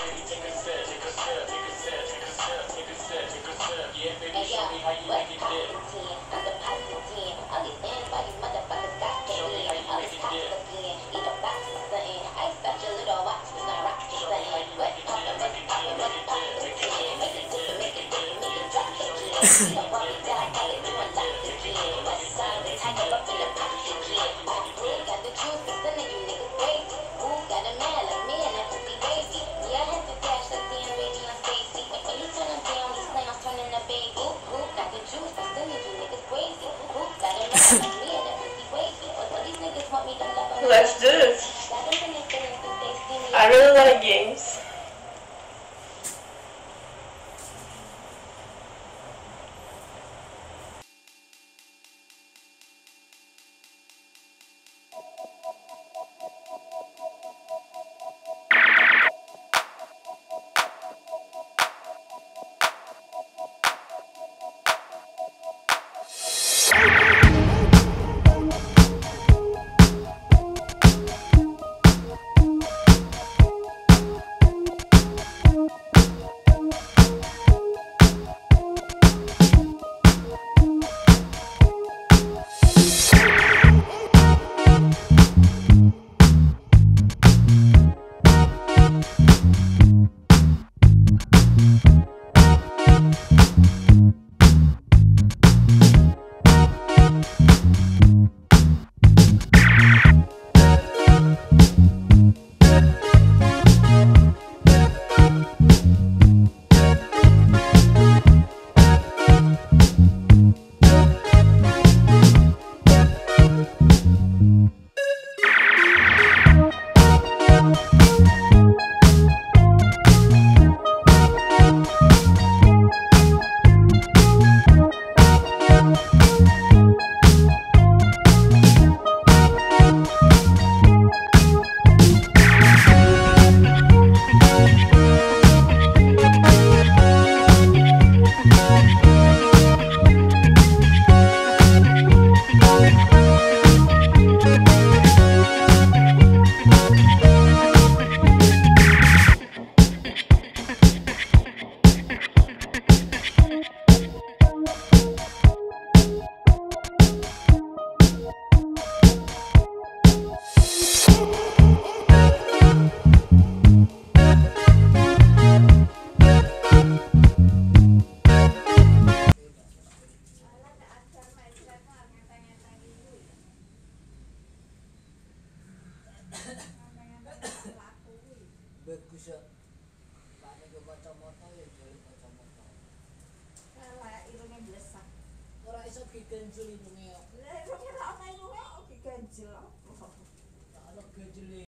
Let's do it. I really like games. Bagus ya. Pak nek kacamata ya jare kacamata. Kayak irunge blesak. Ora iso diganjel irunge. Lah irunge ra ana irunge kok diganjel. Tak ono ganjele.